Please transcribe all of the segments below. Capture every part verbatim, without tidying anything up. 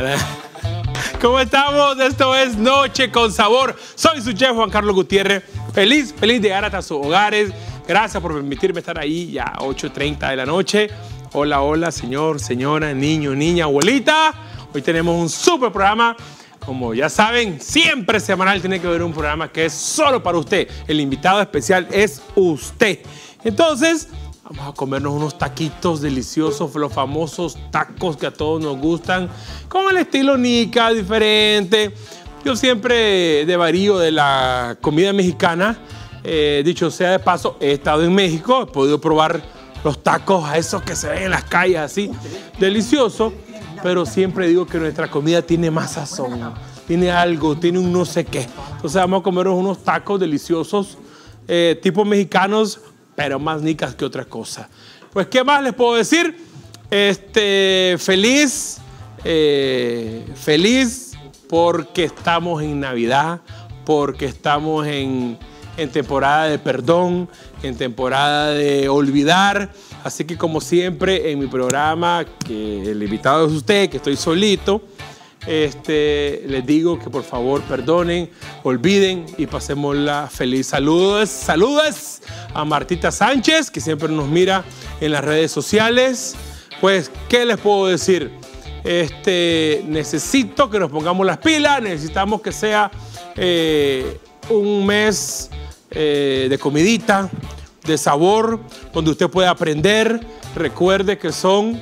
¿verdad? ¿Cómo estamos? Esto es Noche con Sabor. Soy su chef Juan Carlos Gutiérrez. Feliz, feliz de llegar hasta sus hogares. Gracias por permitirme estar ahí ya a ocho y treinta de la noche. Hola, hola, señor, señora, niño, niña, abuelita. Hoy tenemos un súper programa. Como ya saben, siempre semanal tiene que haber un programa que es solo para usted. El invitado especial es usted. Entonces, vamos a comernos unos taquitos deliciosos, los famosos tacos que a todos nos gustan, con el estilo nica, diferente. Yo siempre devarío de la comida mexicana. Eh, dicho sea de paso, he estado en México, he podido probar los tacos a esos que se ven en las calles así, delicioso. Pero siempre digo que nuestra comida tiene más sazón, tiene algo, tiene un no sé qué. Entonces vamos a comernos unos tacos deliciosos, eh, tipo mexicanos, pero más nicas que otra cosa. Pues, ¿qué más les puedo decir? Este, feliz, eh, feliz porque estamos en Navidad, porque estamos en, en temporada de perdón, en temporada de olvidar. Así que, como siempre, en mi programa, que el invitado es usted, que estoy solito, este, les digo que por favor perdonen, olviden y pasémosla feliz. Saludos, saludos a Martita Sánchez, que siempre nos mira en las redes sociales. Pues, ¿qué les puedo decir? Este, necesito que nos pongamos las pilas, necesitamos que sea eh, un mes eh, de comidita, de sabor, donde usted puede aprender. Recuerde que son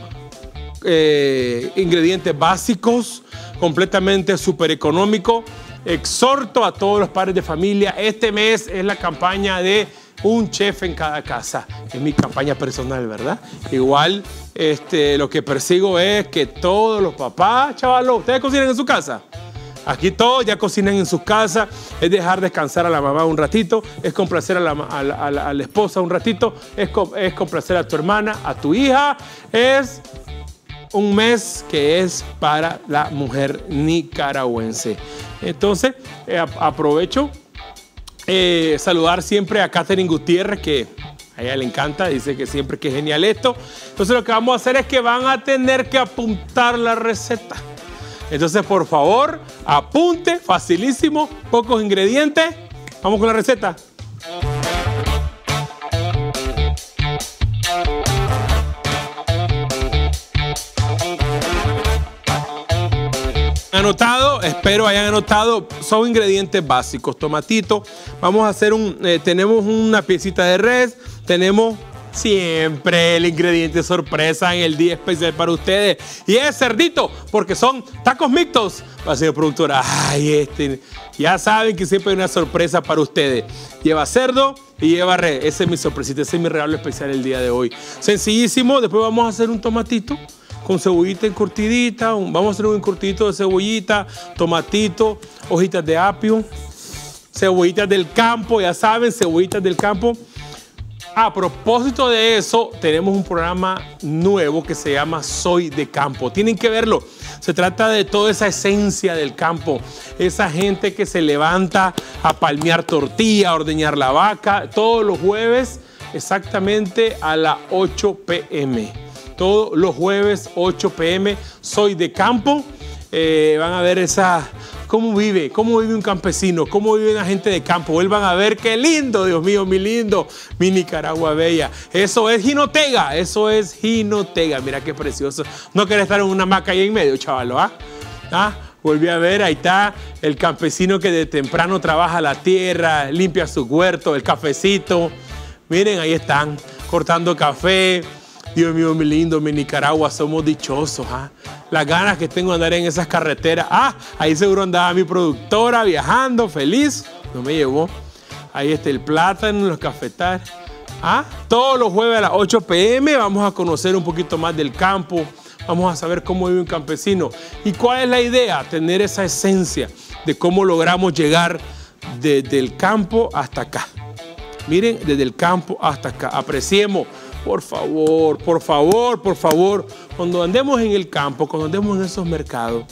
eh, ingredientes básicos, completamente súper económico. Exhorto a todos los padres de familia. Este mes es la campaña de un chef en cada casa. Es mi campaña personal, ¿verdad? Igual este, lo que persigo es que todos los papás, chavalos, ¿ustedes cocinan en su casa? Aquí todos ya cocinan en sus casas, es dejar descansar a la mamá un ratito, es complacer a la, a la, a la, a la esposa un ratito, es, es complacer a tu hermana, a tu hija. Es un mes que es para la mujer nicaragüense. Entonces, eh, aprovecho eh, saludar siempre a Catherine Gutiérrez, que a ella le encanta, dice que siempre que es genial esto. Entonces, lo que vamos a hacer es que van a tener que apuntar la receta. Entonces, por favor, apunte, facilísimo, pocos ingredientes. Vamos con la receta. Anotado, espero hayan anotado, son ingredientes básicos. Tomatito, vamos a hacer un, eh, tenemos una piecita de res, tenemos siempre el ingrediente sorpresa en el día especial para ustedes. Y es cerdito, porque son tacos mixtos. Va a ser productora. Ay, este. Ya saben que siempre hay una sorpresa para ustedes. Lleva cerdo y lleva res. Ese es mi sorpresita, ese es mi regalo especial el día de hoy. Sencillísimo. Después vamos a hacer un tomatito con cebollita encurtidita. Un, vamos a hacer un encurtidito de cebollita, tomatito, hojitas de apio, cebollitas del campo. Ya saben, cebollitas del campo. A propósito de eso, tenemos un programa nuevo que se llama Soy de Campo. Tienen que verlo. Se trata de toda esa esencia del campo. Esa gente que se levanta a palmear tortilla, a ordeñar la vaca. Todos los jueves, exactamente a las ocho pe eme. Todos los jueves, ocho pe eme. Soy de Campo. Eh, van a ver esa... ¿Cómo vive? ¿Cómo vive un campesino? ¿Cómo vive una gente de campo? Vuelvan a ver qué lindo, Dios mío, mi lindo, mi Nicaragua bella. Eso es jinotega, eso es jinotega. Mira qué precioso. No querés estar en una hamaca ahí en medio, chavalo, ¿ah? ¿Ah? Volví a ver, ahí está el campesino que de temprano trabaja la tierra, limpia su huerto, el cafecito. Miren, ahí están, cortando café. Dios mío, mi lindo, mi Nicaragua, somos dichosos, ¿ah? Las ganas que tengo de andar en esas carreteras. Ah, ahí seguro andaba mi productora viajando, feliz. No me llevó. Ahí está el plátano, los cafetales. Ah, todos los jueves a las ocho pe eme vamos a conocer un poquito más del campo. Vamos a saber cómo vive un campesino. ¿Y cuál es la idea? Tener esa esencia de cómo logramos llegar desde el campo hasta acá. Miren, desde el campo hasta acá. Apreciemos. Por favor, por favor, por favor, cuando andemos en el campo, cuando andemos en esos mercados,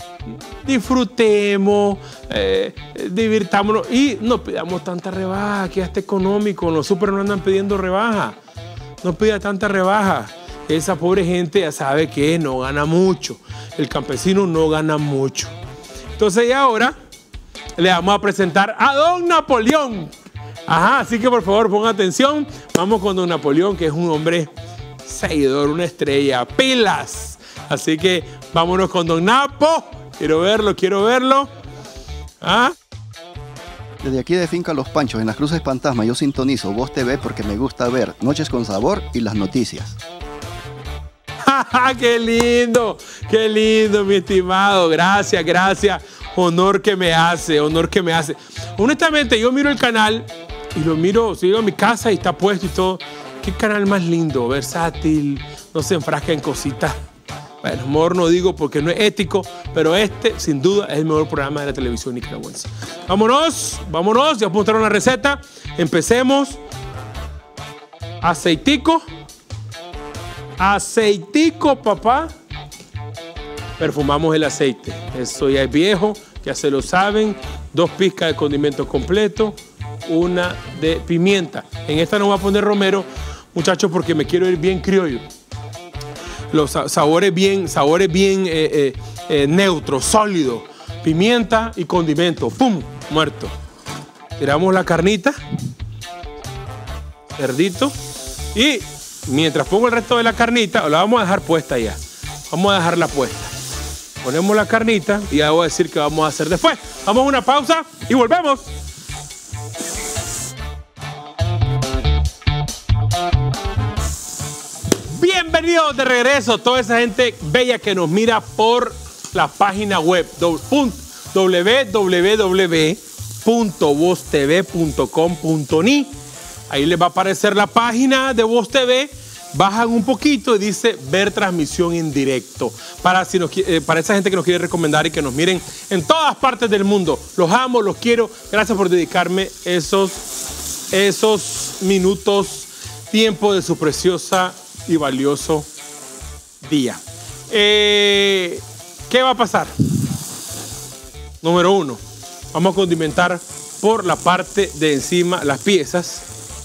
disfrutemos, eh, divirtámonos y no pidamos tanta rebaja, que ya está económico. Los súper no andan pidiendo rebaja, no pida tanta rebaja. esa pobre gente ya sabe que no gana mucho. El campesino no gana mucho. Entonces, y ahora le vamos a presentar a don Napoleón. Ajá, así que por favor pongan atención. Vamos con don Napoleón, que es un hombre seguidor, una estrella, pilas. Así que vámonos con don Napo. Quiero verlo, quiero verlo. ¿Ah? Desde aquí de Finca Los Panchos, en las Cruces Fantasma, yo sintonizo Voz T V porque me gusta ver Noches con Sabor y las noticias. ¡Qué lindo! ¡Qué lindo, mi estimado! Gracias, gracias. Honor que me hace, honor que me hace. Honestamente, yo miro el canal y lo miro, si llego a mi casa y está puesto y todo. Qué canal más lindo, versátil, no se enfrasca en cositas. Bueno, mejor no digo porque no es ético, pero este, sin duda, es el mejor programa de la televisión nicaragüense. Vámonos, vámonos, ya puedo mostrar una receta. Empecemos. Aceitico. Aceitico, papá. Perfumamos el aceite. Eso ya es viejo, ya se lo saben. Dos pizcas de condimento completo, una de pimienta. En esta no voy a poner romero, muchachos, porque me quiero ir bien criollo. Los sabores bien, sabores bien eh, eh, eh, neutros, sólidos. Pimienta y condimento. ¡Pum! Muerto. Tiramos la carnita. Cerdito. Y mientras pongo el resto de la carnita, la vamos a dejar puesta ya. Vamos a dejarla puesta. Ponemos la carnita y ya voy a decir qué vamos a hacer después. Vamos a una pausa y volvemos. Bienvenidos de regreso, toda esa gente bella que nos mira por la página web doble u doble u doble u punto voz t v punto com punto ni. Ahí les va a aparecer la página de Voz T V. Bajan un poquito y dice ver transmisión en directo. Para, si nos, eh, para esa gente que nos quiere recomendar y que nos miren en todas partes del mundo. Los amo, los quiero. Gracias por dedicarme esos, esos minutos, tiempo de su preciosa y valioso día. Eh, ¿Qué va a pasar? Número uno, vamos a condimentar por la parte de encima las piezas.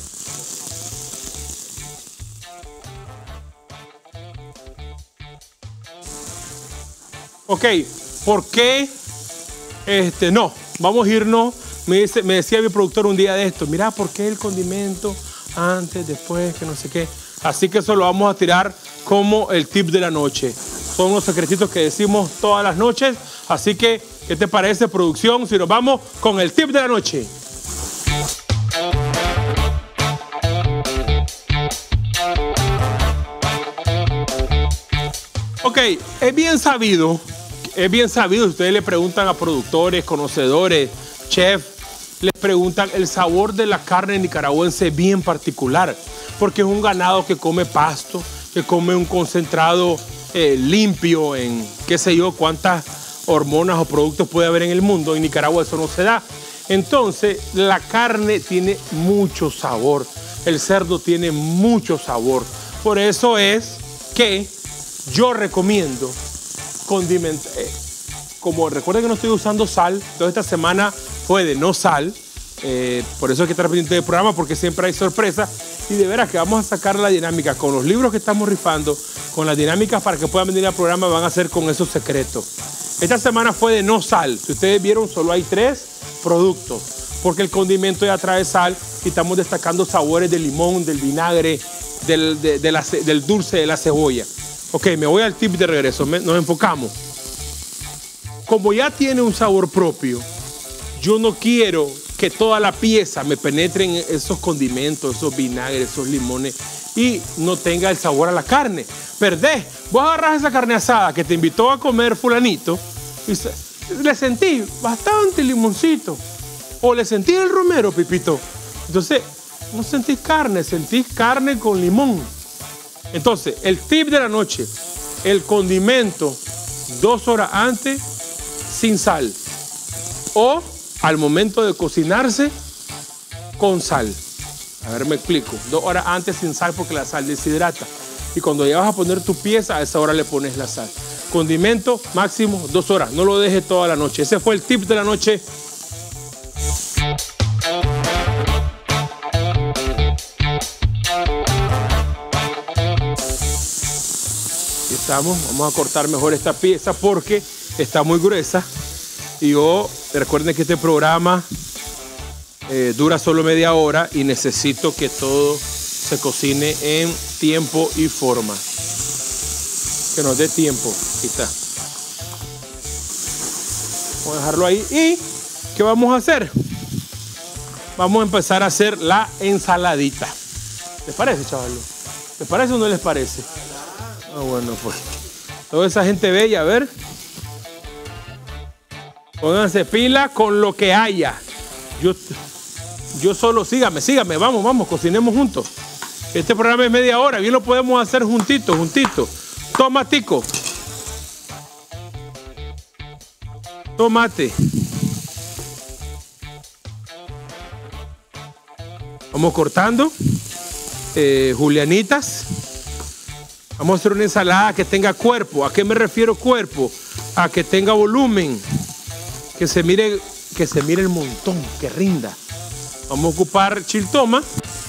Ok, ¿por qué? Este, no, vamos a irnos. Me, dice, me decía mi productor un día de esto, mira, ¿por qué el condimento antes, después, que no sé qué? Así que eso lo vamos a tirar como el tip de la noche. Son los secretitos que decimos todas las noches. Así que, ¿qué te parece, producción, si nos vamos con el tip de la noche? Ok, es bien sabido, es bien sabido, ustedes le preguntan a productores, conocedores, chefs, les preguntan el sabor de la carne nicaragüense bien particular, porque es un ganado que come pasto, que come un concentrado eh, limpio en qué sé yo, cuántas hormonas o productos puede haber en el mundo. En Nicaragua eso no se da. Entonces, la carne tiene mucho sabor, el cerdo tiene mucho sabor. Por eso es que yo recomiendo condimentar. Eh, como recuerden que no estoy usando sal, entonces esta semana fue de no sal. Eh, por eso hay que estar pendiente del programa, porque siempre hay sorpresas. Y de veras que vamos a sacar la dinámica con los libros que estamos rifando, con las dinámicas para que puedan venir al programa, van a ser con esos secretos. Esta semana fue de no sal. Si ustedes vieron, solo hay tres productos, porque el condimento ya trae sal y estamos destacando sabores del limón, del vinagre, del, de, de la, del dulce de la cebolla. Ok, me voy al tip de regreso, me, nos enfocamos. Como ya tiene un sabor propio, yo no quiero que toda la pieza me penetre en esos condimentos, esos vinagres, esos limones y no tenga el sabor a la carne. Perdés, vos agarrás esa carne asada que te invitó a comer fulanito y se, le sentí bastante limoncito o le sentí el romero, Pipito. Entonces, no sentís carne, sentís carne con limón. Entonces, el tip de la noche, el condimento dos horas antes sin sal o al momento de cocinarse con sal. A ver, me explico. Dos horas antes sin sal porque la sal deshidrata. Y cuando ya vas a poner tu pieza, a esa hora le pones la sal. Condimento máximo dos horas. No lo dejes toda la noche. Ese fue el tip de la noche. Aquí estamos. Vamos a cortar mejor esta pieza porque está muy gruesa. Y yo, recuerden que este programa eh, dura solo media hora y necesito que todo se cocine en tiempo y forma. Que nos dé tiempo. Aquí está. Vamos a dejarlo ahí. ¿Y qué vamos a hacer? Vamos a empezar a hacer la ensaladita. ¿Les parece, chavalos? ¿Les parece o no les parece? Ah, bueno, pues. Toda esa gente bella, a ver. Pónganse pila con lo que haya. Yo, yo solo, sígame, sígame, vamos, vamos, cocinemos juntos. Este programa es media hora, bien lo podemos hacer juntitos, juntitos. Tomatico. Tomate. Vamos cortando. Eh, julianitas. Vamos a hacer una ensalada que tenga cuerpo. ¿A qué me refiero cuerpo? A que tenga volumen. Que se mire, que se mire el montón, que rinda. Vamos a ocupar chiltoma.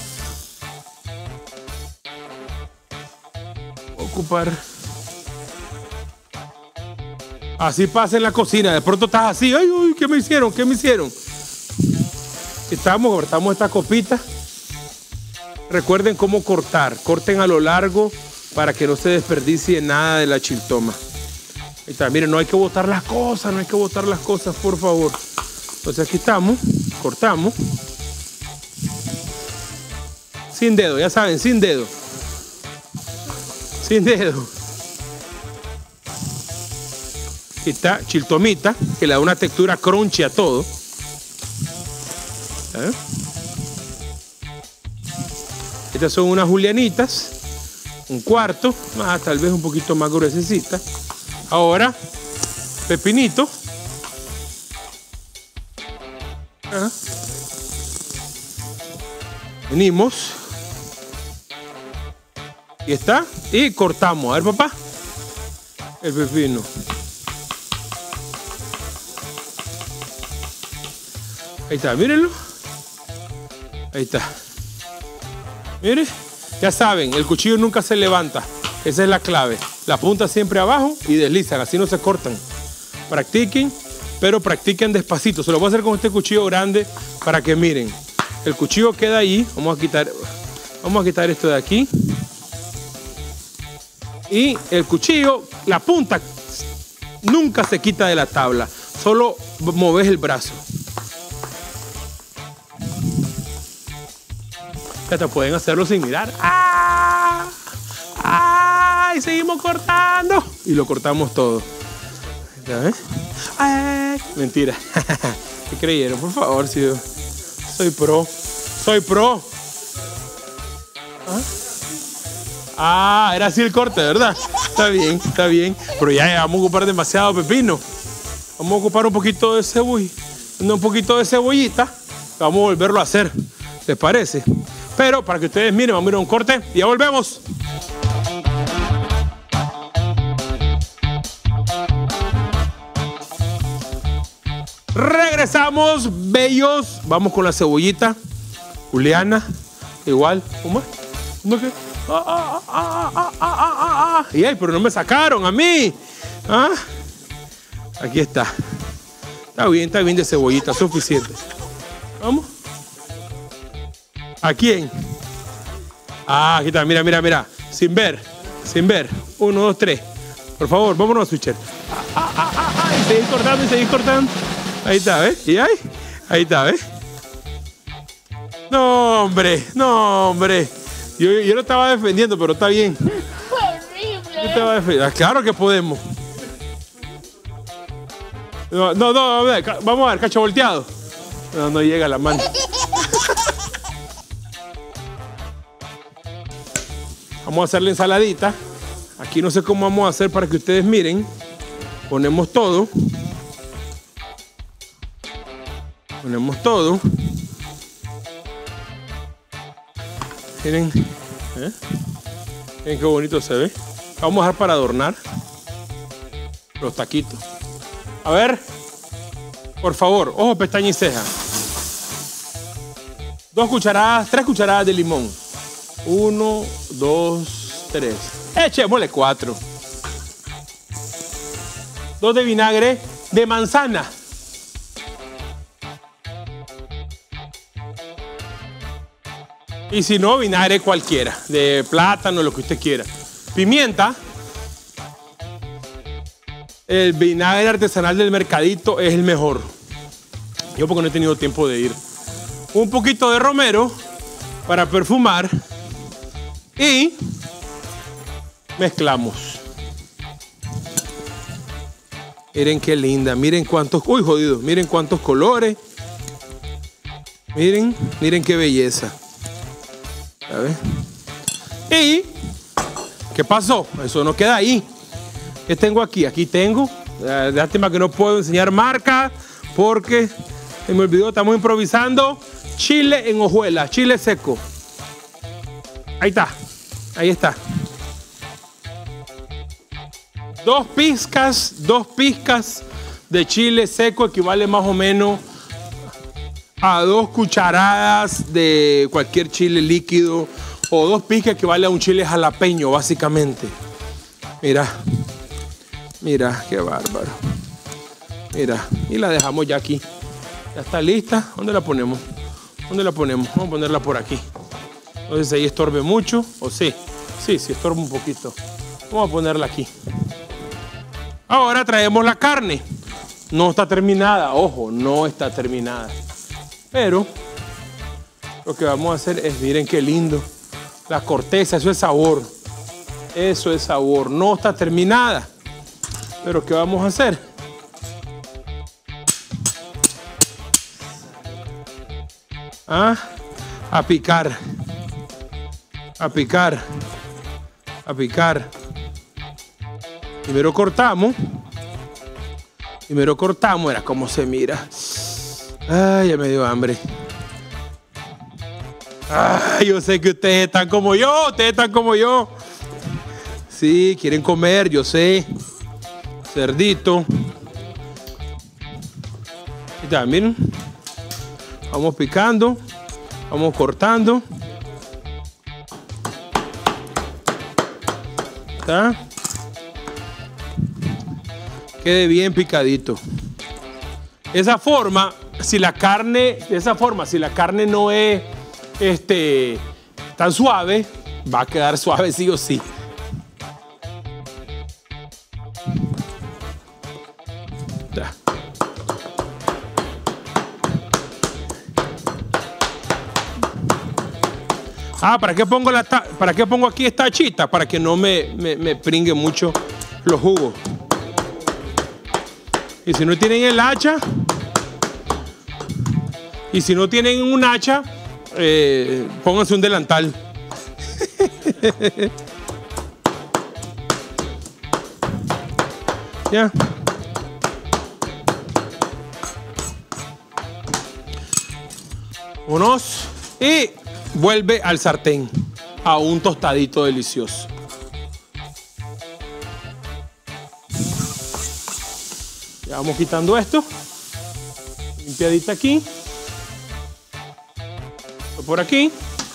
Vamos a ocupar. Así pasa en la cocina. De pronto estás así. Ay, uy, ¿qué me hicieron? ¿Qué me hicieron? Estamos, cortamos esta copita. Recuerden cómo cortar. Corten a lo largo para que no se desperdicie nada de la chiltoma. Ahí está, miren, no hay que botar las cosas, no hay que botar las cosas, por favor. Entonces aquí estamos, cortamos. Sin dedo, ya saben, sin dedo. Sin dedo. Aquí está chiltomita, que le da una textura crunchy a todo. ¿Eh? Estas son unas julianitas. Un cuarto, ah, tal vez un poquito más gruesecita. Ahora, pepinito. Ajá. Venimos. Y está. Y cortamos. A ver, papá. El pepino. Ahí está, mírenlo. Ahí está. Miren. Ya saben, el cuchillo nunca se levanta. Esa es la clave. La punta siempre abajo y deslizan, así no se cortan. Practiquen, pero practiquen despacito. Se lo voy a hacer con este cuchillo grande para que miren. El cuchillo queda ahí. Vamos a quitar, vamos a quitar esto de aquí. Y el cuchillo, la punta, nunca se quita de la tabla. Solo moves el brazo. Ya te pueden hacerlo sin mirar. ¡Ah! ¡Ah! Y seguimos cortando. Y lo cortamos todo. ¿Ya ¡Ay! Mentira. ¿Qué creyeron? Por favor, si yo soy pro. Soy pro. ¿Ah? Ah, era así el corte, ¿verdad? Está bien, está bien. Pero ya vamos a ocupar demasiado pepino. Vamos a ocupar un poquito de cebolla. Un poquito de cebollita. Vamos a volverlo a hacer. ¿Les parece? Pero para que ustedes miren, vamos a ir a un corte y ya volvemos. Regresamos, bellos. Vamos con la cebollita. Juliana, igual. ¿Cómo es? ¿Cómo es que? Ah, ah, ah, ah, ah, ah, ah. Y ay, pero no me sacaron a mí. ¿Ah? Aquí está. Está bien, está bien de cebollita, suficiente. Vamos. ¿A quién? Ah, aquí está, mira, mira, mira. Sin ver, sin ver. Uno, dos, tres. Por favor, vámonos, switcher. Ah, ah, ah, ah, y seguir cortando, y seguir cortando. Ahí está, ¿ves? ¿Y ahí? Ahí está, ¿ves? No, hombre, no, hombre. Yo, yo lo estaba defendiendo, pero está bien. Horrible. Yo estaba defendiendo. Claro que podemos. No, no, no, a ver, vamos a ver, cacho volteado. No, no llega la mano. Vamos a hacer la ensaladita. Aquí no sé cómo vamos a hacer para que ustedes miren. Ponemos todo. Ponemos todo. Miren. ¿Eh? Miren qué bonito se ve. Vamos a dejar para adornar los taquitos. A ver. Por favor, ojo, pestaña y ceja. Dos cucharadas, tres cucharadas de limón. Uno, dos, tres. Echémosle cuatro. dos de vinagre de manzana. Y si no, vinagre cualquiera, de plátano, lo que usted quiera. Pimienta. El vinagre artesanal del mercadito es el mejor. Yo porque no he tenido tiempo de ir. Un poquito de romero para perfumar. Y mezclamos. Miren qué linda, miren cuántos, uy jodido, miren cuántos colores. Miren, miren qué belleza. A ver. Y, ¿qué pasó? Eso no queda ahí. ¿Qué tengo aquí? Aquí tengo, eh, lástima que no puedo enseñar marca porque se me olvidó, estamos improvisando. Chile en hojuelas, chile seco. Ahí está, ahí está. Dos pizcas, dos pizcas de chile seco equivale más o menos a dos cucharadas de cualquier chile líquido o dos pizcas equivale a un chile jalapeño, básicamente. Mira, mira, qué bárbaro. Mira, y la dejamos ya aquí. Ya está lista. ¿Dónde la ponemos? ¿Dónde la ponemos? Vamos a ponerla por aquí. No sé si ahí estorbe mucho o sí. Sí, sí estorba un poquito. Vamos a ponerla aquí. Ahora traemos la carne. No está terminada, ojo, no está terminada. Pero lo que vamos a hacer es, miren qué lindo. La corteza, eso es sabor. Eso es sabor. No está terminada. Pero ¿qué vamos a hacer? ¿Ah? A picar. A picar. A picar. Primero cortamos. Primero cortamos. Era como se mira. Ay, ya me dio hambre. Ay, yo sé que ustedes están como yo. Ustedes están como yo. Sí, quieren comer, yo sé. Cerdito. Y ya, miren. Vamos picando. Vamos cortando. ¿Está? Quede bien picadito. Esa forma, si la carne, de esa forma, si la carne no es este, tan suave, va a quedar suave sí o sí. Ya. Ah, ¿para qué pongo la para qué pongo aquí esta chita? Para que no me, me, me pringue mucho los jugos. Y si no tienen el hacha, y si no tienen un hacha, eh, pónganse un delantal. Ya. Unos y vuelve al sartén a un tostadito delicioso. Ya vamos quitando esto. Limpiadita aquí. Por aquí.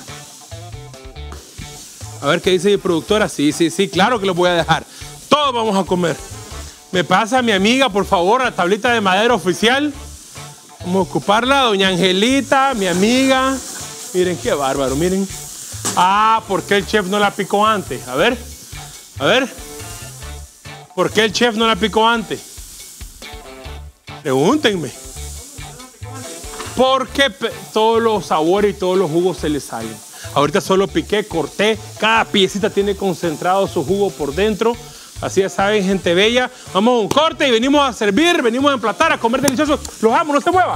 A ver qué dice mi productora. Sí, sí, sí, claro que lo voy a dejar. Todos vamos a comer. Me pasa mi amiga, por favor, la tablita de madera oficial. Vamos a ocuparla. Doña Angelita, mi amiga. Miren qué bárbaro, miren. Ah, ¿por qué el chef no la picó antes? A ver, a ver. ¿Por qué el chef no la picó antes? Pregúntenme. Porque todos los sabores y todos los jugos se les salen. Ahorita solo piqué, corté. Cada piecita tiene concentrado su jugo por dentro. Así ya saben, gente bella. Vamos a un corte y venimos a servir, venimos a emplatar, a comer delicioso. Los amo, no se muevan.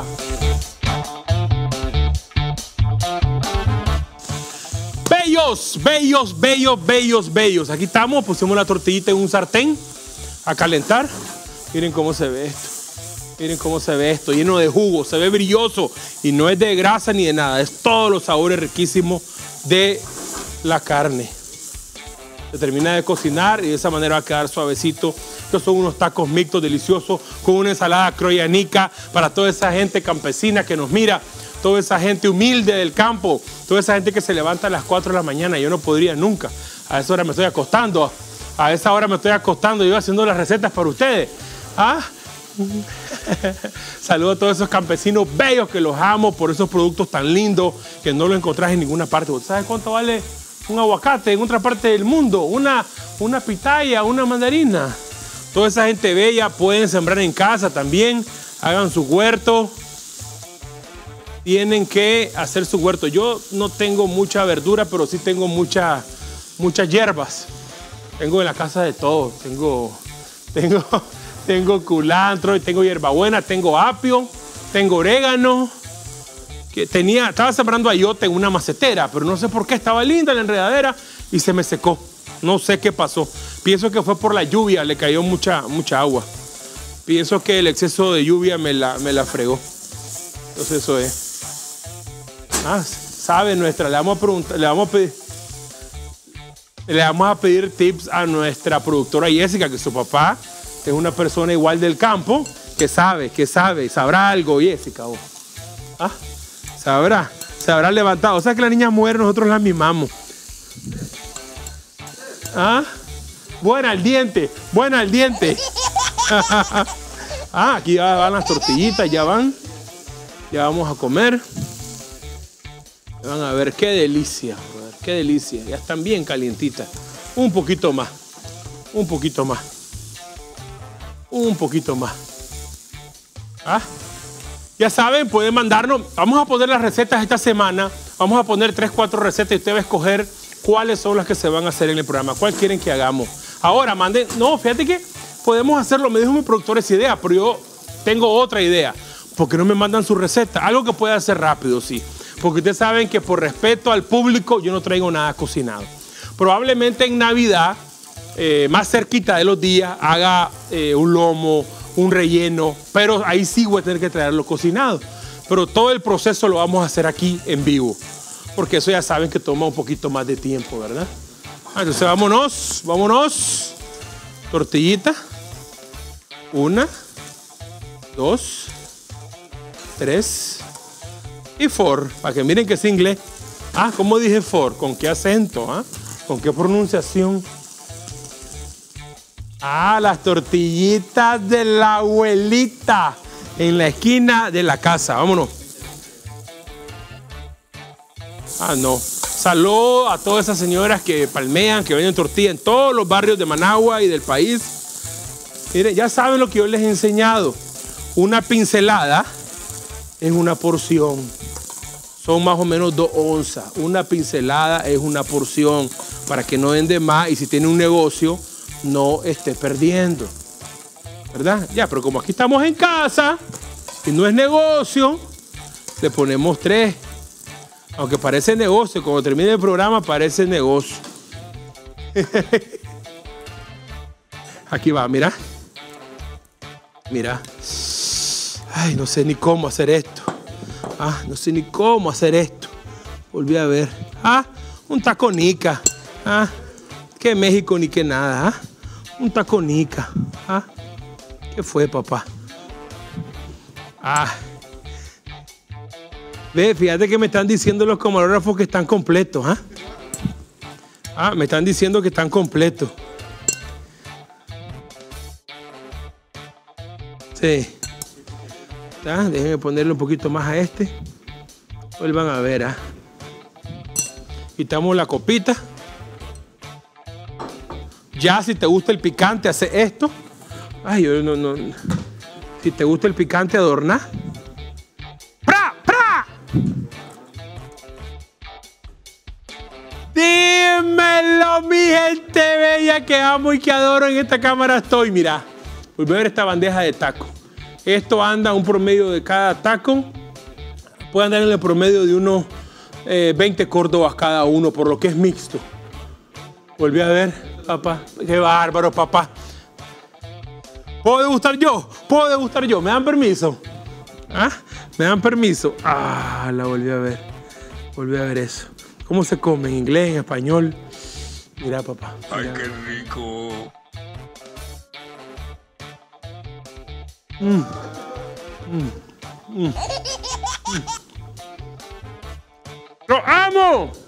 Bellos, bellos, bellos, bellos, bellos. Aquí estamos, pusimos la tortillita en un sartén a calentar. Miren cómo se ve esto. Miren cómo se ve esto, lleno de jugo, se ve brilloso y no es de grasa ni de nada, es todos los sabores riquísimos de la carne. Se termina de cocinar y de esa manera va a quedar suavecito. Estos son unos tacos mixtos deliciosos con una ensalada croyanica para toda esa gente campesina que nos mira, toda esa gente humilde del campo, toda esa gente que se levanta a las cuatro de la mañana. Yo no podría nunca, a esa hora me estoy acostando, a esa hora me estoy acostando yo haciendo las recetas para ustedes. ¿Ah? Saludos a todos esos campesinos bellos que los amo por esos productos tan lindos que no los encontrás en ninguna parte. ¿Sabes cuánto vale un aguacate en otra parte del mundo? Una, una pitaya, una mandarina. Toda esa gente bella pueden sembrar en casa también. Hagan su huerto. Tienen que hacer su huerto. Yo no tengo mucha verdura, pero sí tengo mucha, muchas hierbas. Tengo en la casa de todo. Tengo... tengo Tengo culantro, tengo hierbabuena, tengo apio, tengo orégano. Que tenía, estaba sembrando ayote en una macetera, pero no sé por qué, estaba linda la enredadera y se me secó. No sé qué pasó. Pienso que fue por la lluvia, le cayó mucha, mucha agua. Pienso que el exceso de lluvia me la, me la fregó. Entonces eso es. Ah, sabe nuestra, le vamos a preguntar, le vamos a pedir, le vamos a pedir tips a nuestra productora Jessica, que su papá es una persona igual del campo, que sabe, que sabe, sabrá algo, Jessica. Oh. ¿Ah? Sabrá, se habrá levantado. O sea que la niña muere, nosotros la mimamos. ¿Ah? Buena al diente, buena al diente. Ah, aquí ya van las tortillitas, ya van. Ya vamos a comer. Van a ver qué delicia, qué delicia. Ya están bien calientitas. Un poquito más, un poquito más. Un poquito más. ¿Ah? Ya saben, pueden mandarnos. Vamos a poner las recetas esta semana. Vamos a poner tres, cuatro recetas y usted va a escoger cuáles son las que se van a hacer en el programa. ¿Cuál quieren que hagamos? Ahora, manden. No, fíjate que podemos hacerlo. Me dijo mi productor esa idea, pero yo tengo otra idea. ¿Por qué no me mandan su receta? Algo que pueda hacer rápido, sí. Porque ustedes saben que por respeto al público yo no traigo nada cocinado. Probablemente en Navidad, Eh, más cerquita de los días, haga eh, un lomo, un relleno, pero ahí sí voy a tener que traerlo cocinado. Pero todo el proceso lo vamos a hacer aquí en vivo, porque eso ya saben que toma un poquito más de tiempo, ¿verdad? Entonces vámonos, vámonos. Tortillita. Una, dos, tres y four, para que miren que es inglés. Ah, ¿cómo dije four? ¿Con qué acento? ¿Ah? ¿Con qué pronunciación? Ah, las tortillitas de la abuelita en la esquina de la casa. Vámonos. Ah, no. Saludos a todas esas señoras que palmean, que venden tortilla en todos los barrios de Managua y del país. Miren, ya saben lo que yo les he enseñado. Una pincelada es una porción. Son más o menos dos onzas. Una pincelada es una porción para que no den de más y si tiene un negocio no esté perdiendo, ¿verdad? Ya, pero como aquí estamos en casa y no es negocio, le ponemos tres. Aunque parece negocio, cuando termine el programa parece negocio. Aquí va, mira. Mira. Ay, no sé ni cómo hacer esto. Ah, no sé ni cómo hacer esto. Volví a ver. Ah, un taco nica. Ah. Que México ni que nada, ¿ah? Un taco nica. ¿Ah? ¿Qué fue, papá? Ah. Ve, fíjate que me están diciendo los camarógrafos que están completos, ¿ah? Ah, me están diciendo que están completos. Sí. ¿Ah? Déjenme ponerle un poquito más a este. Vuelvan a ver, ¿ah? Quitamos la copita. Ya, si te gusta el picante, hace esto. Ay, yo no, no. Si te gusta el picante, adorna. ¡Pra! ¡Pra! Dímelo, mi gente bella que amo y que adoro. En esta cámara estoy, mira. Voy a ver esta bandeja de taco. Esto anda un promedio de cada taco. Puede andar en el promedio de unos eh, veinte córdobas cada uno, por lo que es mixto. Volví a ver. Papá, qué bárbaro, papá. ¿Puedo degustar yo? ¿Puedo degustar yo? ¿Me dan permiso? ¿Ah? ¿Me dan permiso? Ah, la volví a ver. Volví a ver eso. ¿Cómo se come? ¿En inglés? ¿En español? Mira, papá. Mira. Ay, qué rico. Mm. Mm. Mm. Mm. ¡Lo amo!